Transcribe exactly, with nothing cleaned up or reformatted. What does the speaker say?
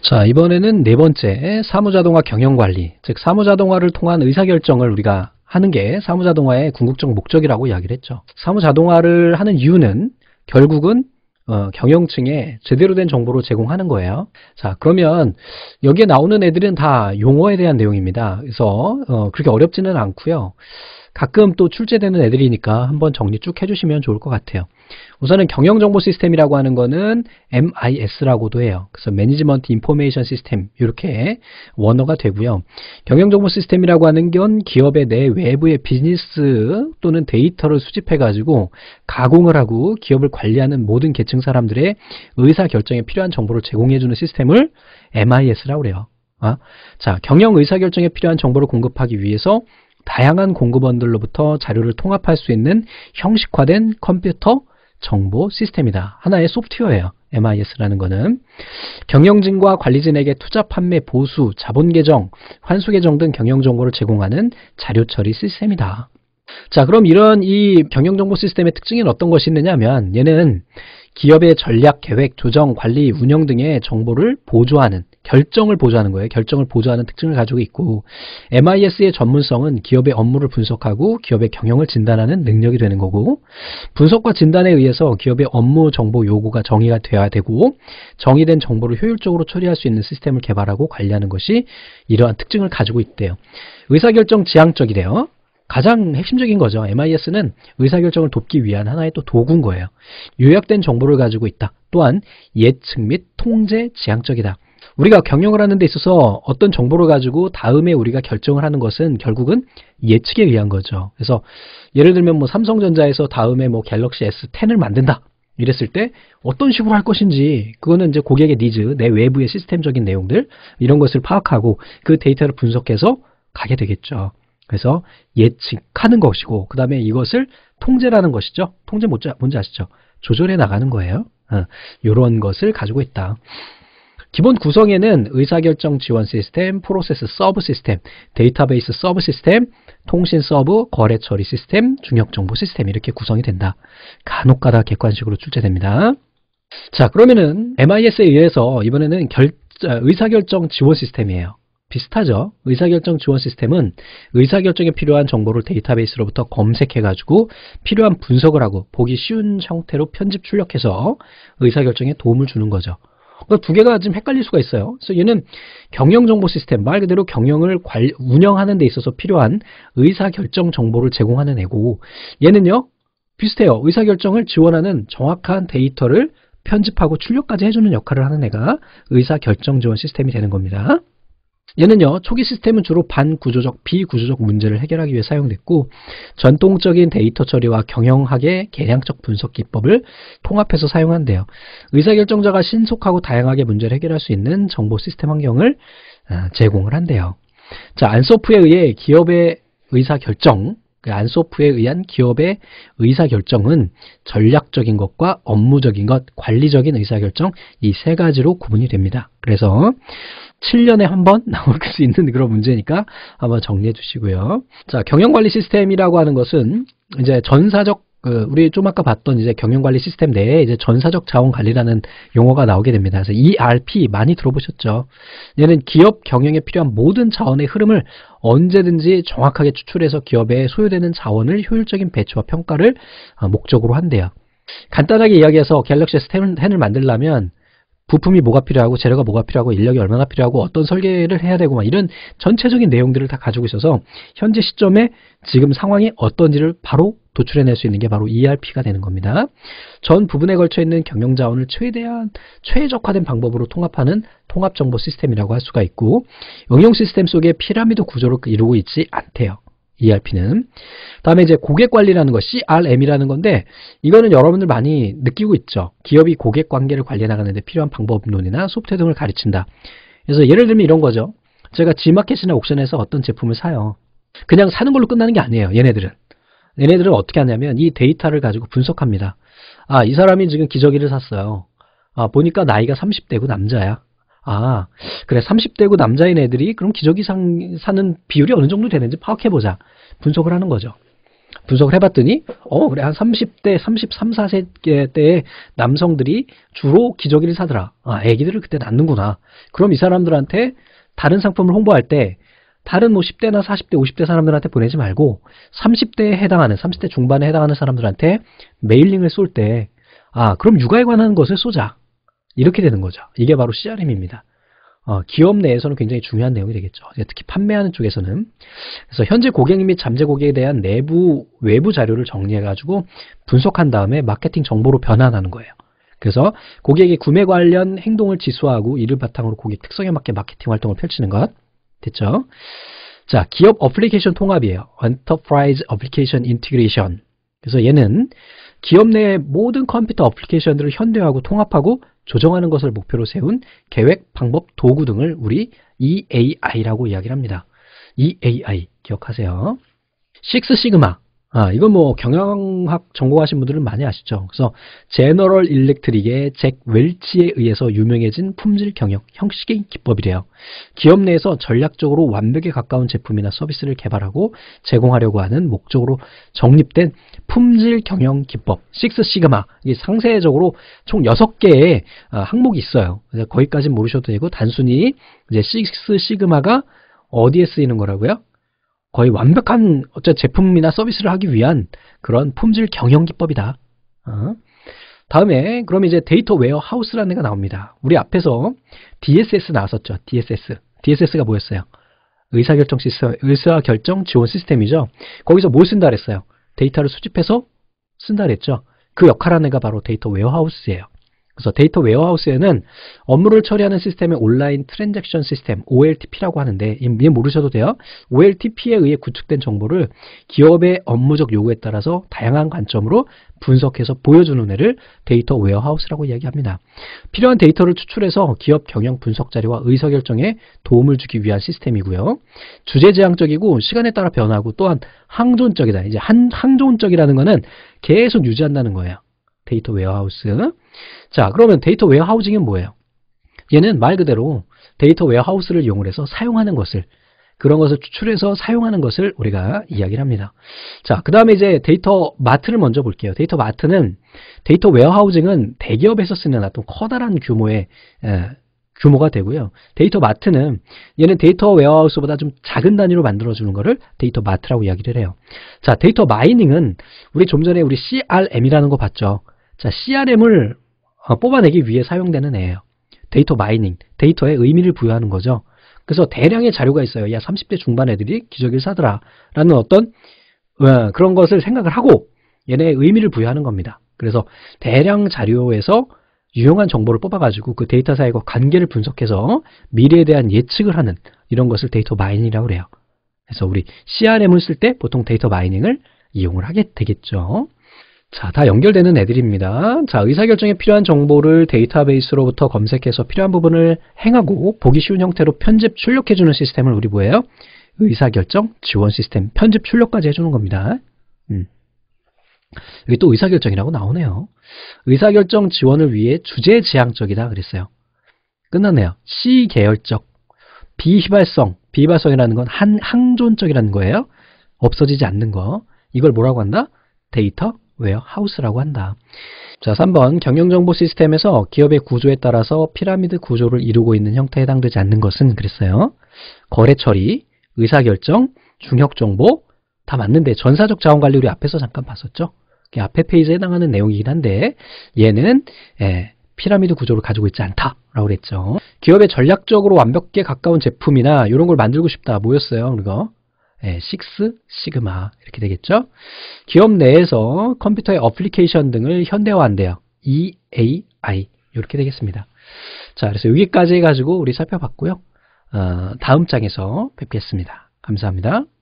자, 이번에는 네 번째 사무자동화 경영관리, 즉 사무자동화를 통한 의사결정을 우리가 하는 게 사무자동화의 궁극적 목적이라고 이야기를 했죠. 사무자동화를 하는 이유는 결국은 어, 경영층에 제대로 된 정보를 제공하는 거예요. 자, 그러면 여기에 나오는 애들은 다 용어에 대한 내용입니다. 그래서 어, 그렇게 어렵지는 않고요. 가끔 또 출제되는 애들이니까 한번 정리 쭉 해주시면 좋을 것 같아요. 우선은 경영정보 시스템이라고 하는 거는 엠 아이 에스라고도 해요. 그래서 매니지먼트 인포메이션 시스템 이렇게 원어가 되고요. 경영정보 시스템이라고 하는 건 기업의 내 외부의 비즈니스 또는 데이터를 수집해 가지고 가공을 하고 기업을 관리하는 모든 계층 사람들의 의사결정에 필요한 정보를 제공해 주는 시스템을 엠 아이 에스라고 그래요. 어? 자, 경영 의사결정에 필요한 정보를 공급하기 위해서 다양한 공급원들로부터 자료를 통합할 수 있는 형식화된 컴퓨터 정보 시스템이다. 하나의 소프트웨어예요. 엠 아이 에스라는 거는 경영진과 관리진에게 투자, 판매, 보수, 자본 계정, 환수 계정 등 경영 정보를 제공하는 자료 처리 시스템이다. 자, 그럼 이런 이 경영 정보 시스템의 특징은 어떤 것이 있느냐면 얘는 기업의 전략, 계획, 조정, 관리, 운영 등의 정보를 보조하는, 결정을 보조하는 거예요. 결정을 보조하는 특징을 가지고 있고, 엠 아이 에스의 전문성은 기업의 업무를 분석하고 기업의 경영을 진단하는 능력이 되는 거고, 분석과 진단에 의해서 기업의 업무 정보 요구가 정의가 되어야 되고, 정의된 정보를 효율적으로 처리할 수 있는 시스템을 개발하고 관리하는 것이 이러한 특징을 가지고 있대요. 의사결정 지향적이래요. 가장 핵심적인 거죠. 엠 아이 에스는 의사결정을 돕기 위한 하나의 또 도구인 거예요. 요약된 정보를 가지고 있다. 또한 예측 및 통제 지향적이다. 우리가 경영을 하는 데 있어서 어떤 정보를 가지고 다음에 우리가 결정을 하는 것은 결국은 예측에 의한 거죠. 그래서 예를 들면 뭐 삼성전자에서 다음에 뭐 갤럭시 에스 텐을 만든다. 이랬을 때 어떤 식으로 할 것인지 그거는 이제 고객의 니즈, 내 외부의 시스템적인 내용들 이런 것을 파악하고 그 데이터를 분석해서 가게 되겠죠. 그래서 예측하는 것이고 그 다음에 이것을 통제라는 것이죠. 통제 뭔지, 뭔지 아시죠? 조절해 나가는 거예요. 어, 이런 것을 가지고 있다. 기본 구성에는 의사결정 지원 시스템, 프로세스 서브 시스템, 데이터베이스 서브 시스템, 통신 서브, 거래 처리 시스템, 중역정보 시스템 이렇게 구성이 된다. 간혹가다 객관식으로 출제됩니다. 자, 그러면은 엠 아이 에스에 의해서 이번에는 결, 의사결정 지원 시스템이에요. 비슷하죠. 의사결정 지원 시스템은 의사결정에 필요한 정보를 데이터베이스로부터 검색해가지고 필요한 분석을 하고 보기 쉬운 형태로 편집 출력해서 의사결정에 도움을 주는 거죠. 그러니까 두 개가 좀 헷갈릴 수가 있어요. 그래서 얘는 경영정보 시스템, 말 그대로 경영을 관리, 운영하는 데 있어서 필요한 의사결정 정보를 제공하는 애고 얘는요 비슷해요. 의사결정을 지원하는 정확한 데이터를 편집하고 출력까지 해주는 역할을 하는 애가 의사결정 지원 시스템이 되는 겁니다. 얘는요 초기 시스템은 주로 반구조적, 비구조적 문제를 해결하기 위해 사용됐고 전통적인 데이터 처리와 경영학의 계량적 분석 기법을 통합해서 사용한대요. 의사결정자가 신속하고 다양하게 문제를 해결할 수 있는 정보 시스템 환경을 제공을 한대요. 자, 안소프에 의해 기업의 의사결정, 안소프에 의한 기업의 의사결정은 전략적인 것과 업무적인 것, 관리적인 의사결정 이 세 가지로 구분이 됩니다. 그래서 칠 년에 한 번 나올 수 있는 그런 문제니까 한번 정리해 주시고요. 자, 경영관리 시스템이라고 하는 것은 이제 전사적 그 우리 좀 아까 봤던 이제 경영관리 시스템 내에 이제 전사적 자원관리라는 용어가 나오게 됩니다. 그래서 이 알 피 많이 들어보셨죠? 얘는 기업 경영에 필요한 모든 자원의 흐름을 언제든지 정확하게 추출해서 기업에 소요되는 자원을 효율적인 배치와 평가를 목적으로 한대요. 간단하게 이야기해서 갤럭시 에스 텐을 만들려면 부품이 뭐가 필요하고 재료가 뭐가 필요하고 인력이 얼마나 필요하고 어떤 설계를 해야 되고 막 이런 전체적인 내용들을 다 가지고 있어서 현재 시점에 지금 상황이 어떤지를 바로 도출해낼 수 있는 게 바로 이 알 피가 되는 겁니다. 전 부분에 걸쳐 있는 경영 자원을 최대한 최적화된 방법으로 통합하는 통합정보 시스템이라고 할 수가 있고 응용 시스템 속에 피라미드 구조를 이루고 있지 않대요. 이 알 피는. 다음에 이제 고객관리라는 거 씨 알 엠이라는 건데 이거는 여러분들 많이 느끼고 있죠. 기업이 고객 관계를 관리해 나가는데 필요한 방법론이나 소프트웨어 등을 가르친다. 그래서 예를 들면 이런 거죠. 제가 지마켓이나 옥션에서 어떤 제품을 사요. 그냥 사는 걸로 끝나는 게 아니에요. 얘네들은. 얘네들은 어떻게 하냐면 이 데이터를 가지고 분석합니다. 아, 이 사람이 지금 기저귀를 샀어요. 아, 보니까 나이가 삼십 대고 남자야. 아, 그래 삼십 대고 남자인 애들이 그럼 기저귀 상, 사는 비율이 어느 정도 되는지 파악해보자. 분석을 하는 거죠. 분석을 해봤더니 어 그래 한 삼십 대, 삼십삼, 사 세 때의 남성들이 주로 기저귀를 사더라. 아, 애기들을 그때 낳는구나. 그럼 이 사람들한테 다른 상품을 홍보할 때 다른 뭐 십 대나 사십 대, 오십 대 사람들한테 보내지 말고 삼십 대에 해당하는, 삼십 대 중반에 해당하는 사람들한테 메일링을 쏠 때 아, 그럼 육아에 관한 것을 쏘자. 이렇게 되는 거죠. 이게 바로 씨알엠입니다. 어, 기업 내에서는 굉장히 중요한 내용이 되겠죠. 특히 판매하는 쪽에서는. 그래서 현재 고객 및 잠재 고객에 대한 내부, 외부 자료를 정리해가지고 분석한 다음에 마케팅 정보로 변환하는 거예요. 그래서 고객의 구매 관련 행동을 지수화하고 이를 바탕으로 고객 특성에 맞게 마케팅 활동을 펼치는 것. 됐죠? 자, 기업 어플리케이션 통합이에요. Enterprise Application Integration. 그래서 얘는 기업 내의 모든 컴퓨터 어플리케이션들을 현대화하고 통합하고 조정하는 것을 목표로 세운 계획, 방법, 도구 등을 우리 이에이아이라고 이야기를 합니다. 이에이아이 기억하세요. 식스 시그마. 아, 이건 뭐 경영학 전공하신 분들은 많이 아시죠. 그래서 제너럴 일렉트릭의 잭 웰치에 의해서 유명해진 품질 경영 형식의 기법이래요. 기업 내에서 전략적으로 완벽에 가까운 제품이나 서비스를 개발하고 제공하려고 하는 목적으로 정립된 품질 경영 기법 식스 시그마. 이게 상세적으로 총 여섯 개의 항목이 있어요. 거기까지는 모르셔도 되고 단순히 이제 식스 시그마가 어디에 쓰이는 거라고요? 거의 완벽한 어째 제품이나 서비스를 하기 위한 그런 품질 경영 기법이다. 어. 다음에 그럼 이제 데이터 웨어하우스라는 데가 나옵니다. 우리 앞에서 디에스에스 나왔었죠. 디에스에스. 디에스에스가 뭐였어요? 의사결정 시스템, 의사결정 지원 시스템이죠. 거기서 뭘 쓴다 그랬어요? 데이터를 수집해서 쓴다 그랬죠. 그 역할하는 애가 바로 데이터 웨어하우스예요. 그래서 데이터 웨어하우스에는 업무를 처리하는 시스템의 온라인 트랜잭션 시스템 오엘티피라고 하는데 이해 모르셔도 돼요. 오엘티피에 의해 구축된 정보를 기업의 업무적 요구에 따라서 다양한 관점으로 분석해서 보여주는 애를 데이터 웨어하우스라고 이야기합니다. 필요한 데이터를 추출해서 기업 경영 분석 자료와 의사결정에 도움을 주기 위한 시스템이고요. 주제지향적이고 시간에 따라 변하고 또한 항존적이다. 이제 한, 항존적이라는 거는 계속 유지한다는 거예요. 데이터 웨어하우스. 자, 그러면 데이터 웨어하우징은 뭐예요? 얘는 말 그대로 데이터 웨어하우스를 이용을 해서 사용하는 것을, 그런 것을 추출해서 사용하는 것을 우리가 이야기를 합니다. 자, 그 다음에 이제 데이터 마트를 먼저 볼게요. 데이터 마트는 데이터 웨어하우징은 대기업에서 쓰는 어떤 커다란 규모의 에, 규모가 되고요. 데이터 마트는 얘는 데이터 웨어하우스보다 좀 작은 단위로 만들어주는 거를 데이터 마트라고 이야기를 해요. 자, 데이터 마이닝은 우리 좀 전에 우리 씨알엠이라는 거 봤죠. 자, 씨알엠을 뽑아내기 위해 사용되는 애예요. 데이터 마이닝, 데이터에 의미를 부여하는 거죠. 그래서 대량의 자료가 있어요. 야, 삼십 대 중반 애들이 기저귀를 사더라 라는 어떤 어, 그런 것을 생각을 하고 얘네의 의미를 부여하는 겁니다. 그래서 대량 자료에서 유용한 정보를 뽑아가지고 그 데이터 사이과 관계를 분석해서 미래에 대한 예측을 하는 이런 것을 데이터 마이닝이라고 그래요. 그래서 우리 씨알엠을 쓸 때 보통 데이터 마이닝을 이용을 하게 되겠죠. 자, 다 연결되는 애들입니다. 자, 의사결정에 필요한 정보를 데이터베이스로부터 검색해서 필요한 부분을 행하고 보기 쉬운 형태로 편집, 출력해주는 시스템을 우리 뭐예요? 의사결정 지원 시스템, 편집, 출력까지 해주는 겁니다. 음. 여기 또 의사결정이라고 나오네요. 의사결정 지원을 위해 주제지향적이다 그랬어요. 끝났네요. 시계열적, 비휘발성, 비휘발성이라는 건 한, 항존적이라는 거예요. 없어지지 않는 거. 이걸 뭐라고 한다? 데이터 웨어하우스라고 한다. 자, 삼 번 경영정보 시스템에서 기업의 구조에 따라서 피라미드 구조를 이루고 있는 형태에 해당되지 않는 것은 그랬어요. 거래 처리, 의사결정, 중역정보 다 맞는데 전사적 자원관리 우리 앞에서 잠깐 봤었죠. 앞에 페이지에 해당하는 내용이긴 한데 얘는 예, 피라미드 구조를 가지고 있지 않다라고 그랬죠. 기업의 전략적으로 완벽에 가까운 제품이나 이런 걸 만들고 싶다. 뭐였어요? 우리가 예, 식스 시그마 이렇게 되겠죠. 기업 내에서 컴퓨터의 어플리케이션 등을 현대화한대요. 이에이아이 이렇게 되겠습니다. 자, 그래서 여기까지 해가지고 우리 살펴봤고요. 어, 다음 장에서 뵙겠습니다. 감사합니다.